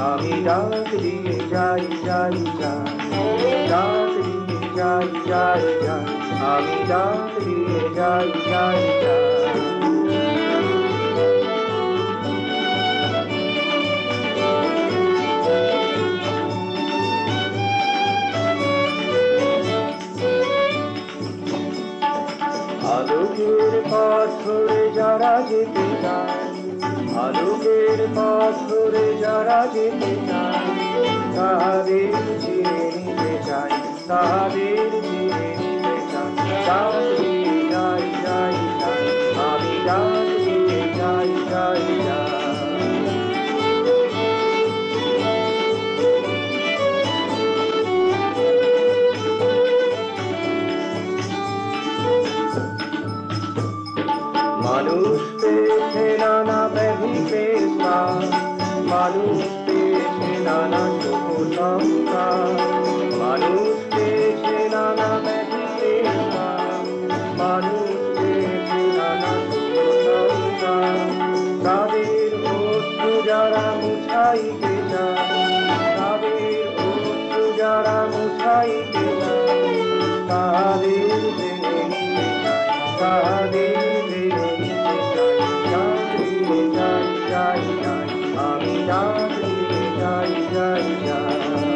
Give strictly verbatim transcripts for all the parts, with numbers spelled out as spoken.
আমি ডাক দিয়ে যাই যাই যাই, ডাক দিয়ে যাই যাই যাই, আমি ডাক দিয়ে যাই যাই যাই। আলোকের পথ ধরে যারা যেতে চায়, আলোকের পথ ধরে যারা যেতে চায়, তাদের চিনে নিতে চাই, তাদের চিনে নিতে চাই। ডাক দিয়ে যাই যাই যাই, আমি ডাক দিয়ে যাই যাই যাই। মানুষ পেয়েছে নানা ব্যাধিকে স্থান, মানুষ পেয়েছে নানা শুভ সংস্কার, মানুষ পেয়েছে নানা ব্যাধিকে স্থান, মানুষ পেয়েছে নানা শুভ সংস্কার। তাদের অশ্রু যারা মুছাইতে চায়, তাদের অশ্রু যারা মুছাইতে চায়, তাদের জেনে নিতে চায়, তাদের আমি ডাক দিয়ে যাই যাই যাই।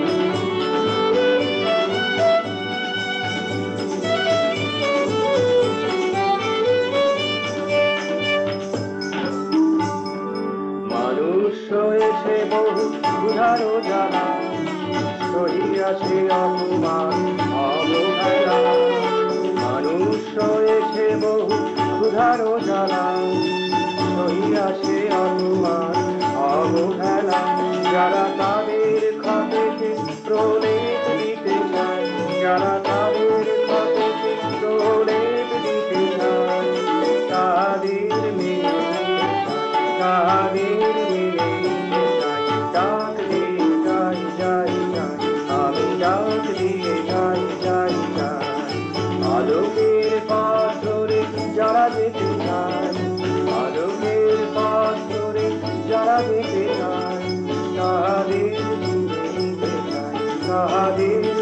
মানুষ হয়েছে বহু ক্ষুধারো জ্বালা, সহিয়াছে অপমান অবহেলা। মানুষ হয়েছে বহু ক্ষুধারো জ্বালা, সহিয়াছে অপমান অবহেলা। যারা তাদের ক্ষতেতে প্রলেপ দিতে চায়, যারা তাদের ক্ষতেতে প্রলেপ দিতে চায়, তাদের মেনে নিতে চায়, তাদের মেনে নিতে চায়। ডাক দিয়ে যাই যাই যাই, আমি ডাক দিয়ে যাই যাই যাই। আলোকের পথ ধরে যারা যেতে চায়, আলোকের পথ ধরে যারা যেতে চায়, তাদের চিনে নিতে চায়, তাদের